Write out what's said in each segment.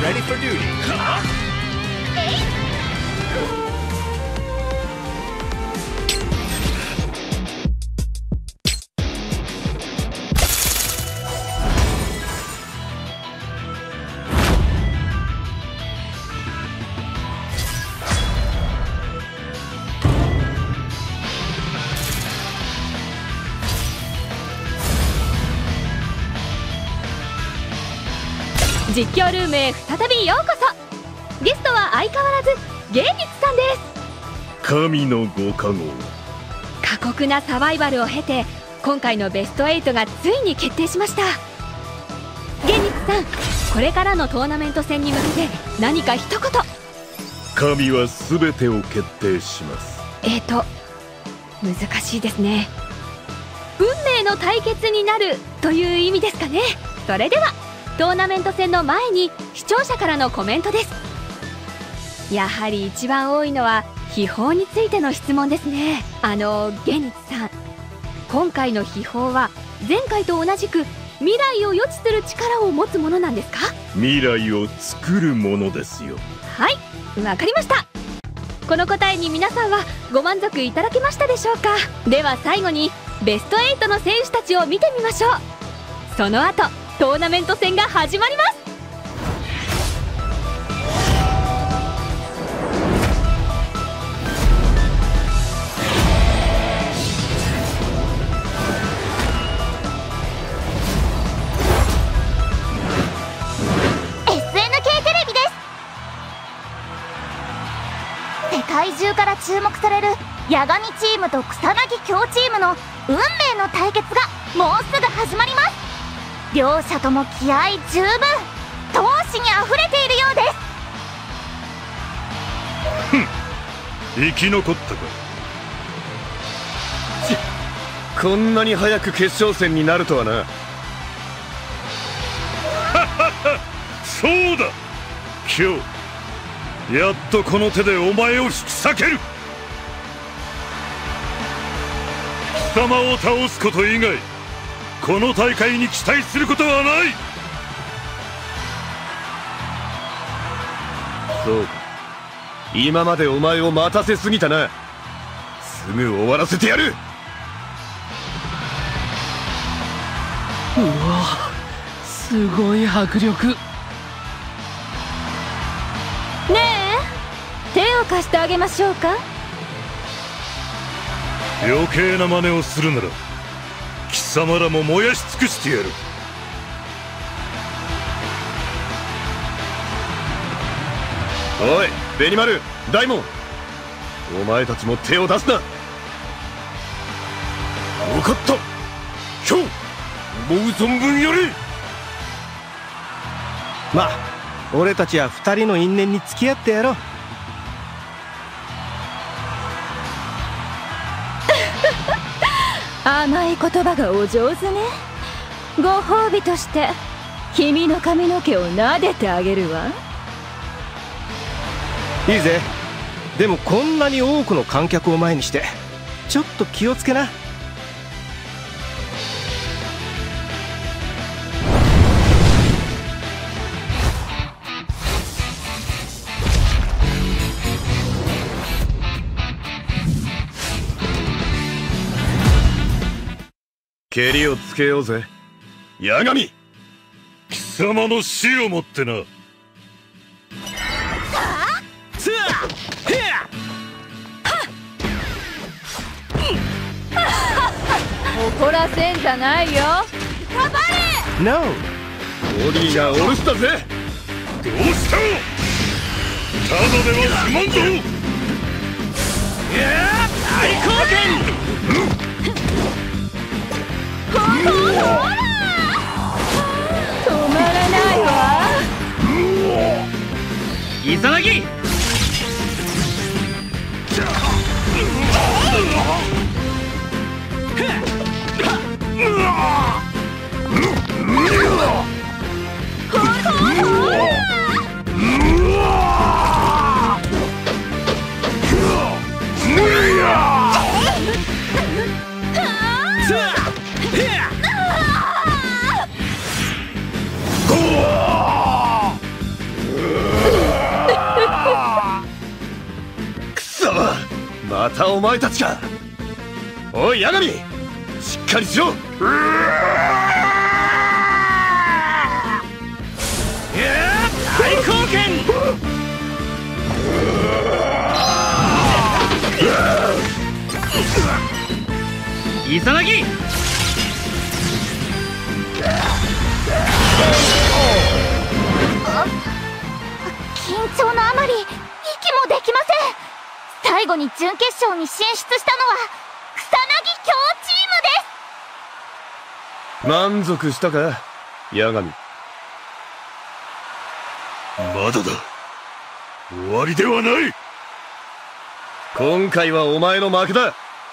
ready for duty. 実況ルームへ再びようこそ。ゲストは相変わらずゲイニツさんです。 神のご加護。 過酷なサバイバルを経て今回のベスト8がついに決定しました。ゲイニツさん、これからのトーナメント戦に向けて何か一言。 神は全てを決定します。 難しいですね。運命の対決になるという意味ですかね。それではトーナメント戦の前に視聴者からのコメントです。やはり一番多いのは秘宝についての質問ですね。ゲニツさん、今回の秘宝は前回と同じく未来を予知する力を持つものなんですか？ 未来を作るものですよ。 はい、わかりました。この答えに皆さんはご満足いただけましたでしょうか？では最後にベスト8の選手たちを見てみましょう。その後トーナメント戦が始まります。 世界中から注目される八神チームと草薙京チームの運命の対決がもうすぐ始まります。両者とも気合十分、闘志にあふれているようです。 生き残ったか。 こんなに早く決勝戦になるとはな。 そうだ、今日やっとこの手でお前を引き裂ける。貴様を倒すこと以外この大会に期待することはない。 そうか、今までお前を待たせすぎたな。すぐ終わらせてやる。 うわ、すごい迫力。 ねえ、手を貸してあげましょうか？ 余計な真似をするなら貴様らも燃やし尽くしてやる。 おい、ベニマル、大門、お前たちも手を出すな。分かった。今日思う存分やれ。 まあ俺たちは2人の因縁に付き合ってやろう。 甘い言葉がお上手ね。ご褒美として君の髪の毛を撫でてあげるわ。 いいぜ。でもこんなに多くの観客を前にしてちょっと気をつけな。 蹴りをつけようぜ、八神。 貴様の死をもってな。 怒らせんじゃないよ。 頑張れ。 NO。 ボディがおるしたぜ。 どうしたただでは済まんぞ。 大貢献。 止まらないわ。 イザナギ。 またお前たちか。おい八神、しっかりしろ。 大貢献。イサナギ。 緊張のあまり息もできません。最後に準決勝に進出したのは草薙京チームです。 満足したか八神。 まだだ。終わりではない。 今回はお前の負けだ。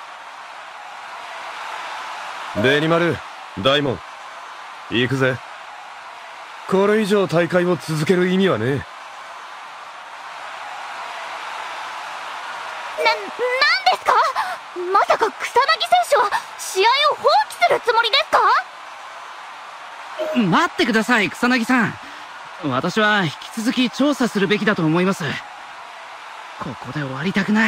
紅丸、大門、行くぜ。これ以上大会を続ける意味はねえ。 なんですか？まさか草薙選手は試合を放棄するつもりですか？ 待ってください、草薙さん。私は引き続き調査するべきだと思います。ここで終わりたくない。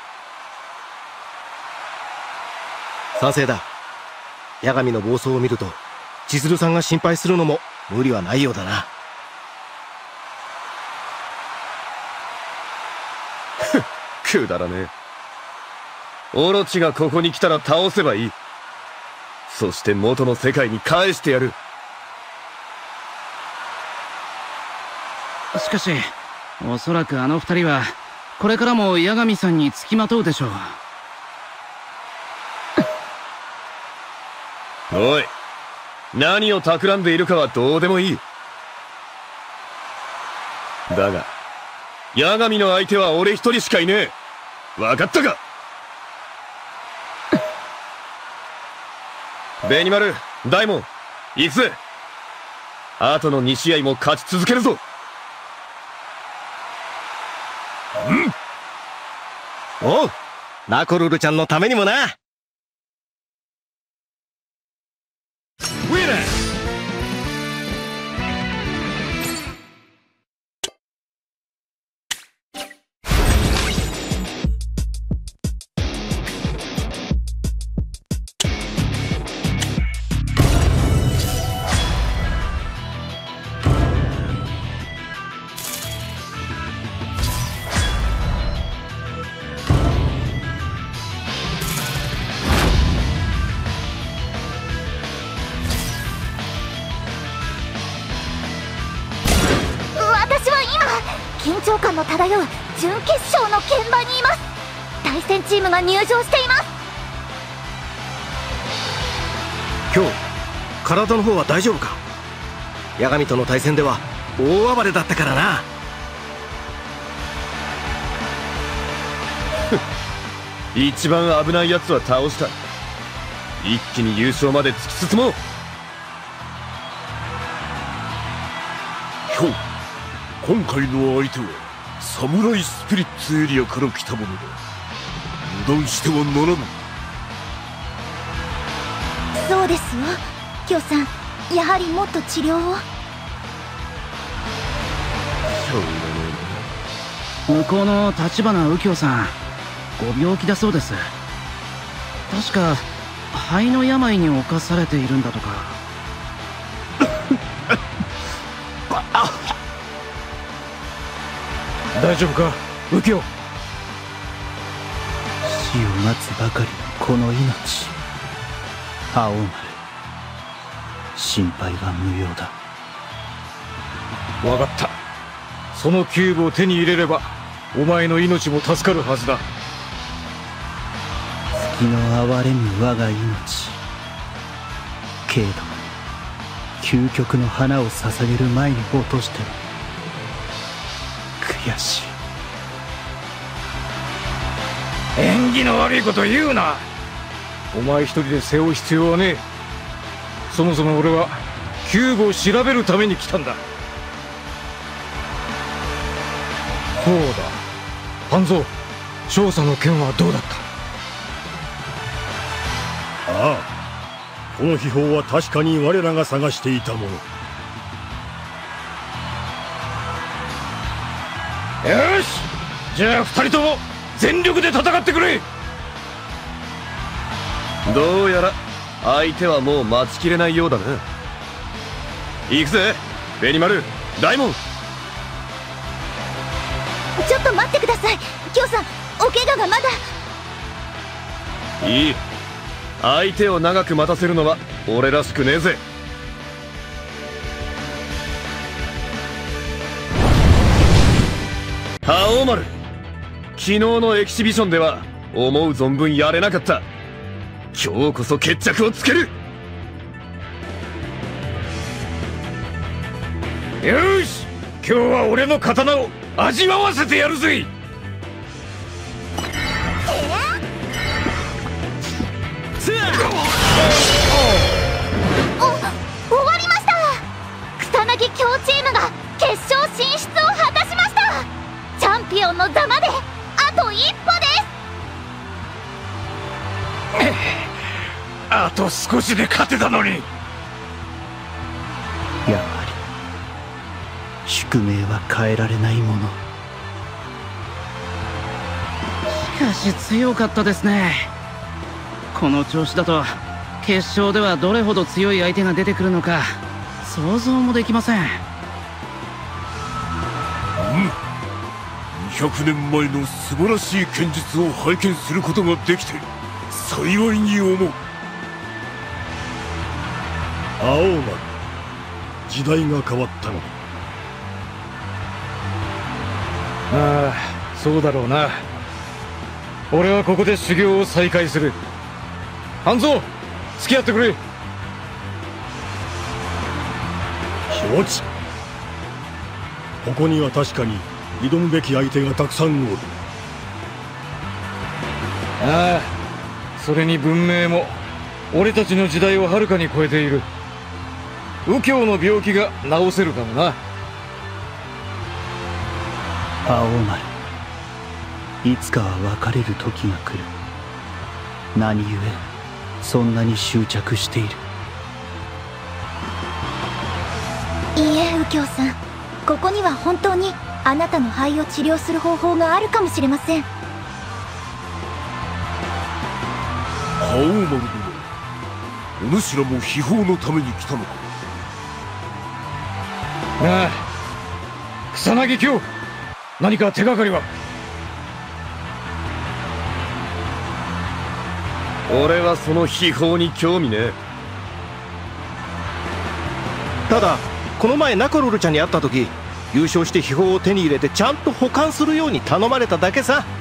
賛成だ。八神の暴走を見ると千鶴さんが心配するのも無理はないようだな。 くだらねえ。オロチがここに来たら倒せばいい。そして元の世界に返してやる。 しかしおそらくあの二人はこれからも八神さんにつきまとうでしょう。 おい、何を企んでいるかはどうでもいい。だが八神の相手は俺一人しかいねえ。分かったか？紅丸、大門、行くぜ。後の2試合も勝ち続けるぞ。 おう、ナコルルちゃんのためにもな。 緊張感の漂う準決勝の現場にいます。対戦チームが入場しています。 今日体の方は大丈夫か？八神との対戦では大暴れだったからな。 一番危ない奴は倒した。一気に優勝まで突き進もう。 今回の相手はサムライスピリッツエリアから来た者だ。油断してはならぬ。 そうですよ、京さん。やはりもっと治療を。 向こうの立花右京さん、ご病気だそうです。確か肺の病に侵されているんだとか。 大丈夫か右京？ 死を待つばかりのこの命。青丸、心配は無用だ。 分かった。そのキューブを手に入れればお前の命も助かるはずだ。 月の哀れむ我が命。けれど究極の花を捧げる前に落としては悔しい。 縁起の悪いこと言うな。お前一人で背負う必要はねえ。そもそも俺はキューブを調べるために来たんだ。そうだ、半蔵、調査の件はどうだった？ ああ、この秘宝は確かに我らが探していたもの。 よし、じゃあ二人とも全力で戦ってくれ。 どうやら相手はもう待ちきれないようだな。行くぜベニマル、大門。 ちょっと待ってください、キョウさん。お怪我がまだ。 いい、相手を長く待たせるのは俺らしくねえぜ。覇王丸、昨日のエキシビションでは思う存分やれなかった。今日こそ決着をつける。 よし、今日は俺の刀を味わわせてやるぜ。 終わりました。草薙京チームが決勝進出を果たしました。チャンピオンの座まであと一歩です。 あと少しで勝てたのに。 やはり宿命は変えられないもの。 しかし強かったですね。この調子だと決勝ではどれほど強い相手が出てくるのか想像もできません。 200年前の素晴らしい剣術を拝見することができて幸いに思う。青丸、時代が変わったのだ。 ああ、そうだろうな。俺はここで修行を再開する。半蔵、付き合ってくれ。 承知。ここには確かに挑むべき相手がたくさんおる。 ああ、それに文明も俺たちの時代をはるかに超えている。右京の病気が治せるかもな。 青丸、いつかは別れる時が来る。何故そんなに執着している。 いいえ、右京さん、ここには本当にあなたの肺を治療する方法があるかもしれません。 覇王丸殿、お主らも秘宝のために来たのか。 ああ、草薙京、何か手がかりは。 俺はその秘宝に興味ねえ。 ただこの前ナコロルちゃんに会った時、優勝して秘宝を手に入れてちゃんと保管するように頼まれただけさ。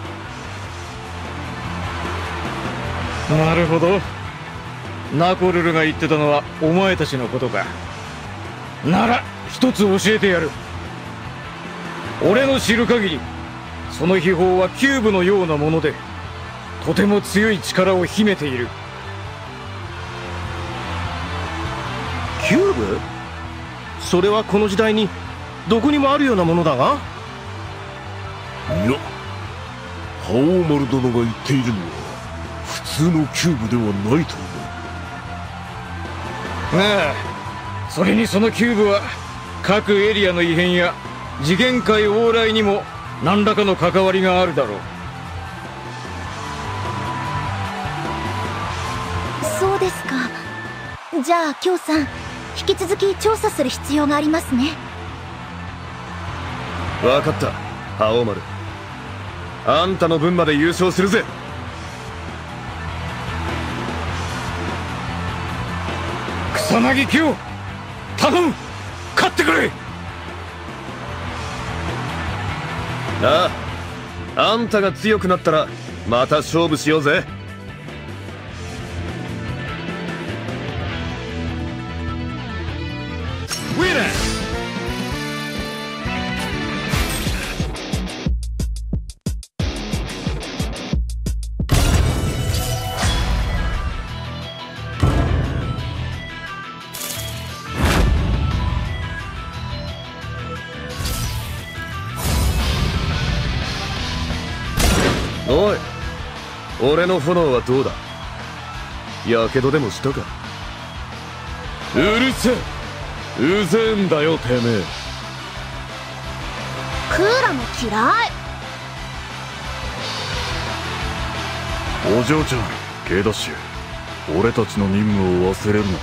なるほど、ナコルルが言ってたのはお前たちのことか。なら一つ教えてやる。俺の知る限りその秘宝はキューブのようなものでとても強い力を秘めている。 キューブ？それはこの時代にどこにもあるようなものだが。 いや、覇王丸殿が言っているのは普通のキューブではないと思う。 ああ、それにそのキューブは各エリアの異変や次元界往来にも何らかの関わりがあるだろう。 そうですか。じゃあ京さん、引き続き調査する必要がありますね。 分かった、覇王丸。あんたの分まで優勝するぜ。 草薙京、頼む、勝ってくれ。 ああ、あんたが強くなったらまた勝負しようぜ。おい、俺の炎はどうだ？やけどでもしたか？ うるせえ、うぜえんだよてめえ。 クーラも嫌い。 お嬢ちゃん、Kダッシュ、俺たちの任務を忘れるな。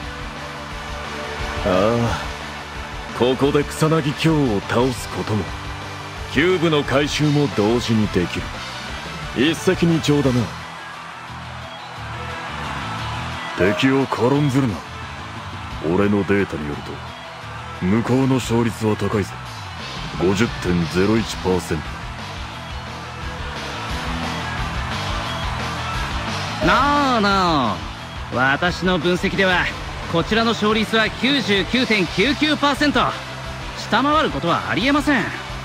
ああ、ここで草薙京を倒すこともキューブの回収も同時にできる。一石二鳥だな。 敵を軽んずるな。俺のデータによると向こうの勝率は高いぜ。 50.01%。 なあなあ、私の分析ではこちらの勝率は 99.99%。 下回ることはありえません。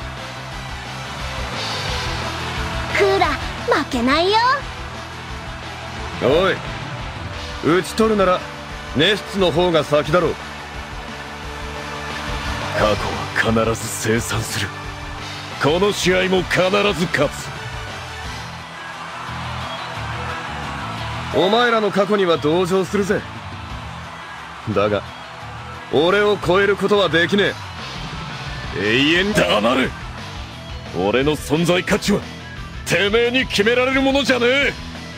クーラ負けないよ。 おい、打ち取るならネスツの方が先だろう。過去は必ず清算する。この試合も必ず勝つ。お前らの過去には同情するぜ。だが俺を超えることはできねえ。永遠黙れ。俺の存在価値はてめえに決められるものじゃねえ。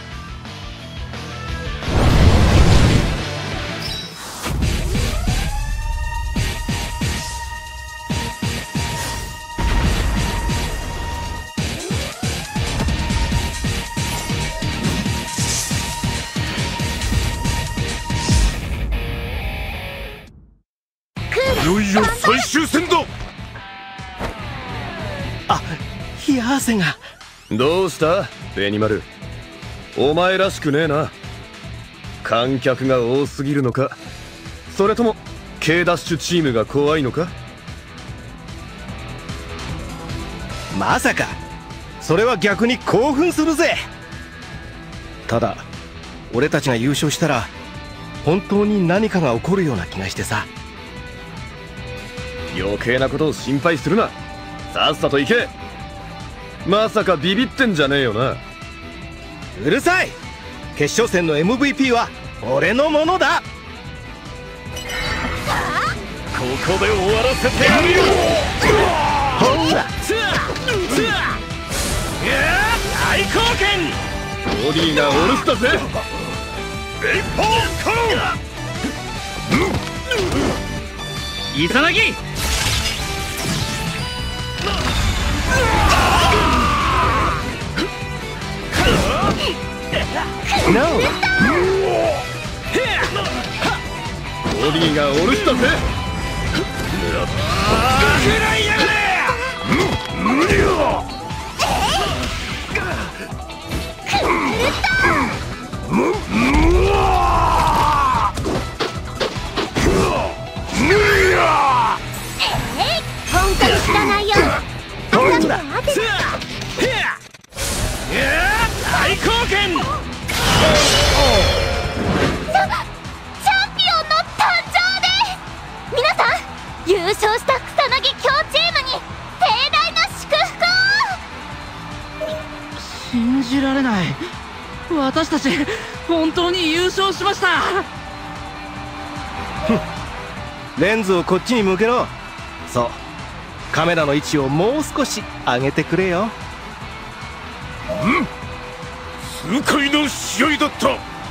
いよいよ最終戦だ。 冷や汗が。 どうしたベニマル、お前らしくねえな。観客が多すぎるのか、それとも K ダッシュチームが怖いのか。 まさか。それは逆に興奮するぜ。ただ俺たちが優勝したら本当に何かが起こるような気がしてさ。 余計なことを心配するな。さっさと行け。まさかビビってんじゃねえよな。 うるさい。決勝戦の MVP は俺のものだ。 ここで終わらせてやるよ。 ほら大貢献。ボディがおるしたぜ。一本イサナギ。 ボディがおるしたぜ。 食らいやがれ。 今回知らないよ。 大貢献。 チャンピオンの誕生です。皆さん、優勝した草薙京チームに盛大な祝福を。 信じられない。私たち本当に優勝しました。 レンズをこっちに向けろ。そう、カメラの位置をもう少し上げてくれよ。 痛快な試合だった。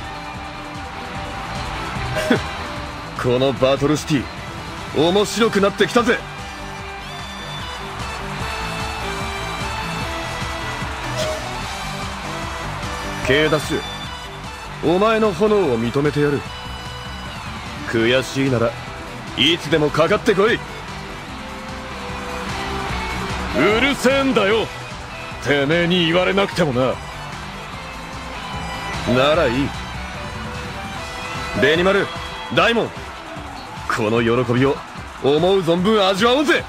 このバトルシティ面白くなってきたぜ。K ダッシュ、お前の炎を認めてやる。悔しいならいつでもかかってこい。うるせえんだよ、てめえに言われなくてもな。ならいい。ベニマル、大門、この喜びを思う存分味わおうぜ。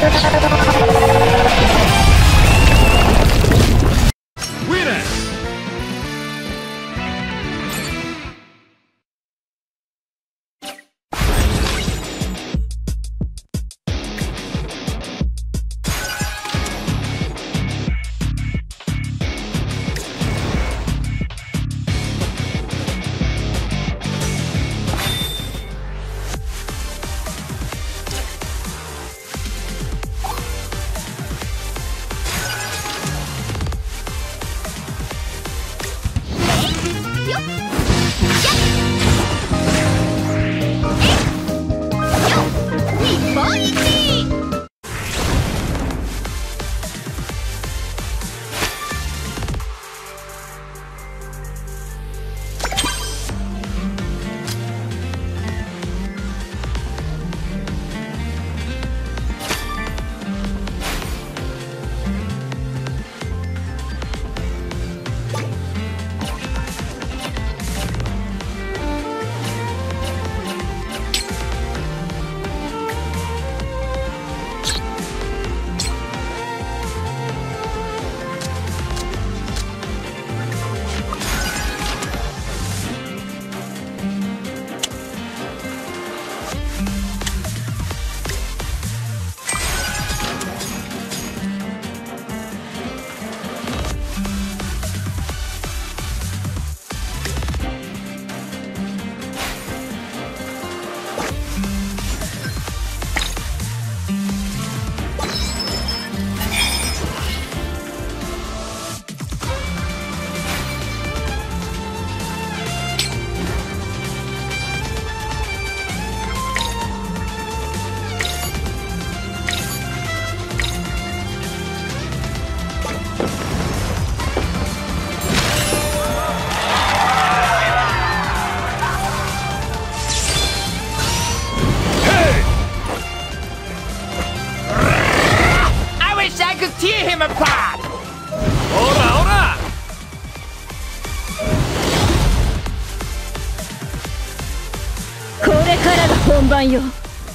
本番よ。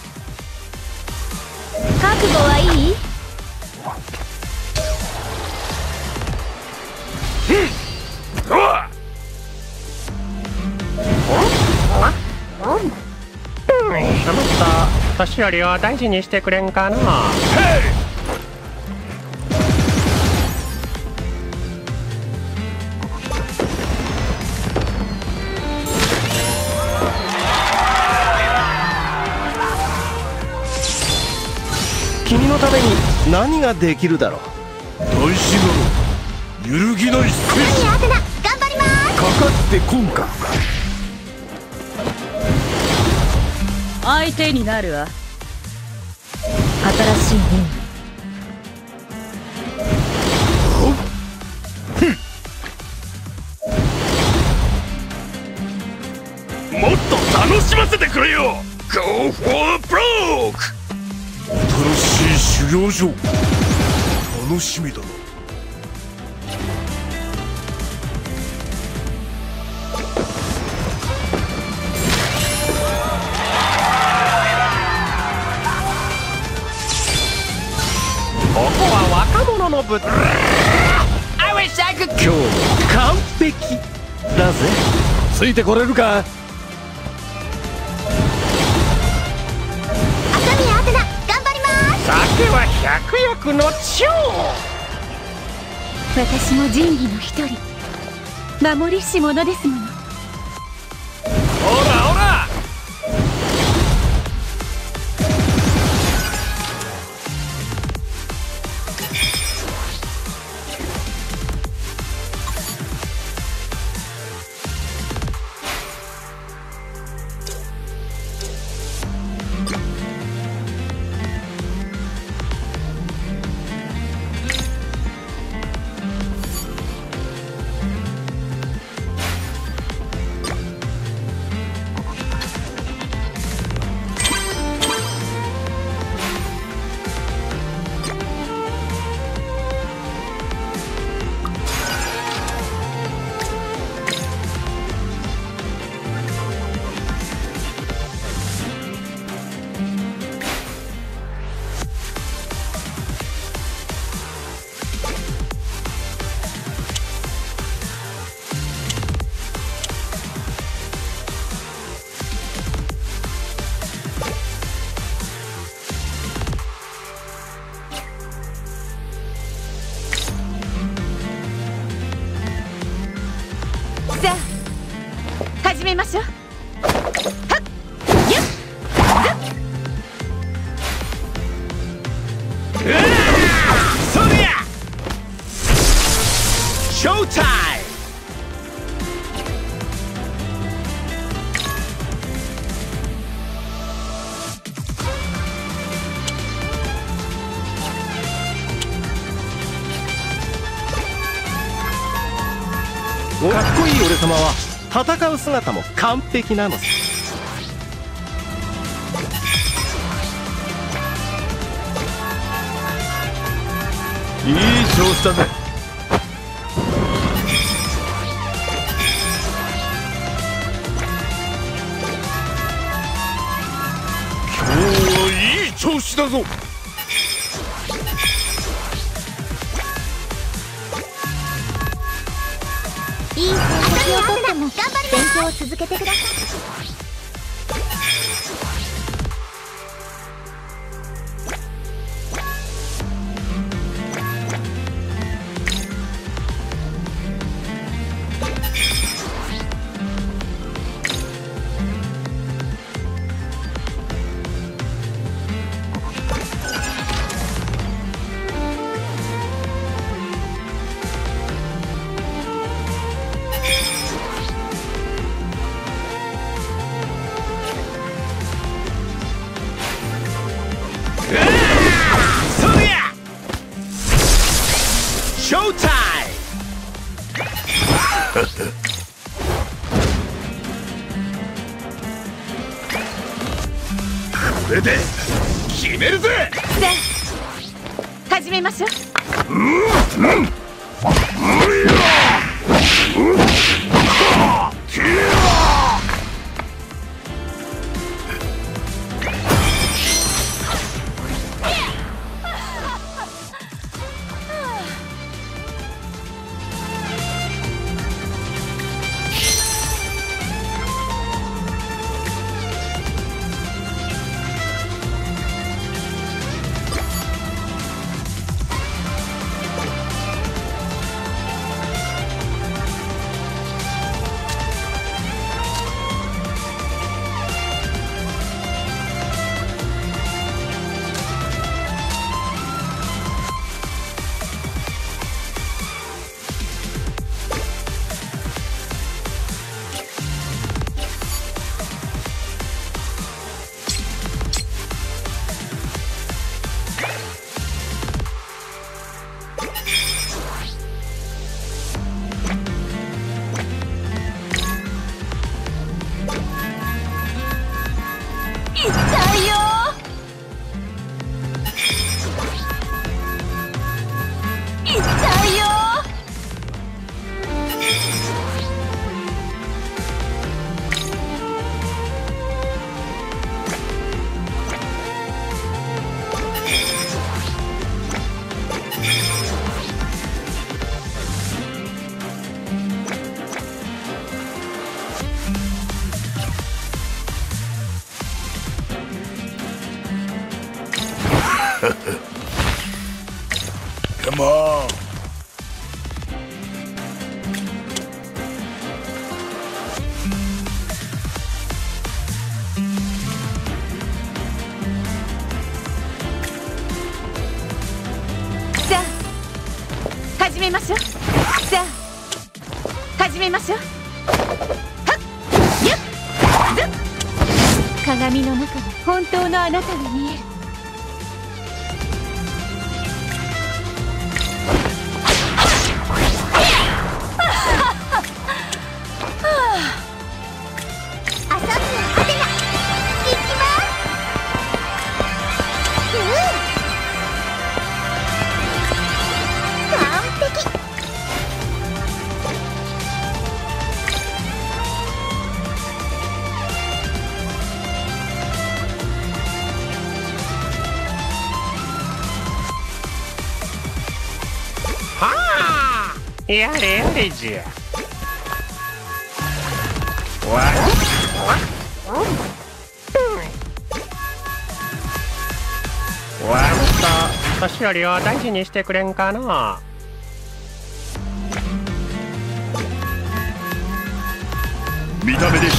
覚悟はいい？ あの人、年寄りを大事にしてくれんかな。 君のために何ができるだろう。 大事なの揺るぎないスペース。 アテナ頑張ります。 かかってこんか。 相手になるわ。新しいもっと楽しませてくれよ。 Go for broke。 新しい修行場楽しみだな。 ここは若者の舞台。 今日も完璧だぜ。 ついてこれるか。 酒は百薬の長。 私も仁義の一人、守りし者ですもの。 ほらほら。 ましょう。 そりゃショータイム。かっこいい俺様は戦う姿も完璧なのさ。 いい調子だぜ。 今日はいい調子だぞ。 いい成績を取っても勉強を続けてください。 ショータイこれで決めるぜ。 さあ始めましょう。 Come on. さあ始めましょう。さあ始めましょう。はっやっずっ鏡の中に本当のあなたが見える。 やれやれじゃ。わんと年寄りを大事にしてくれんかな。 見た目で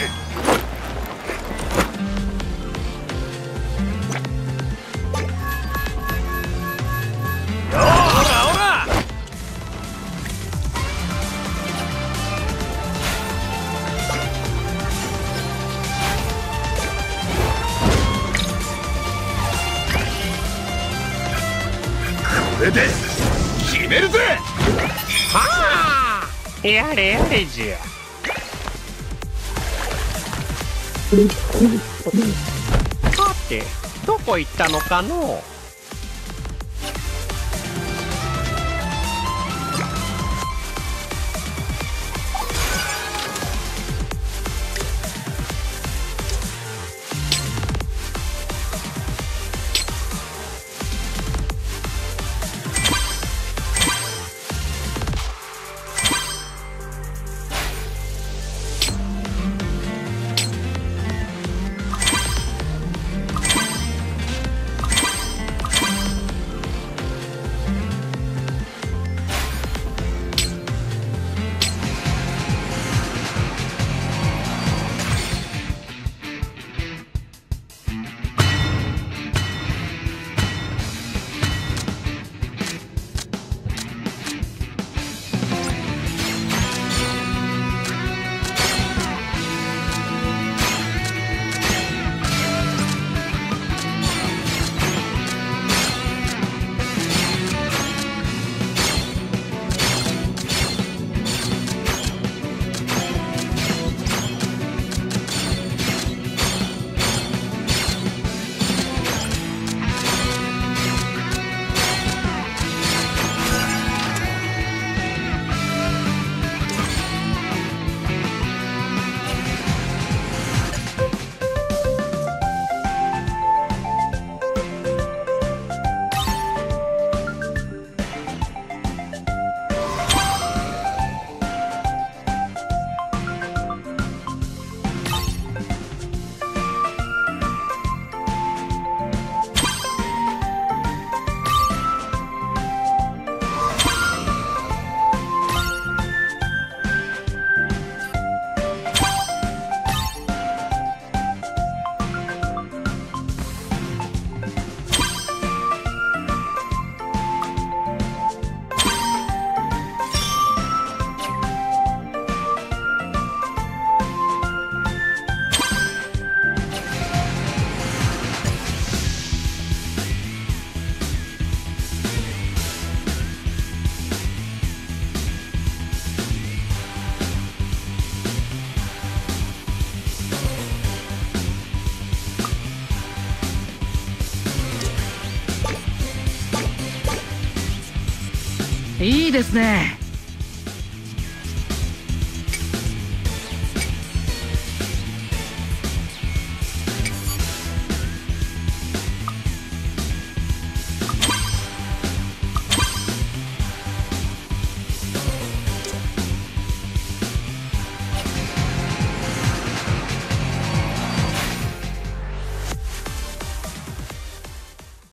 これで決めるぜ。 はあ、やれやれじゃ。さて、どこ行ったのかの。 いいですね。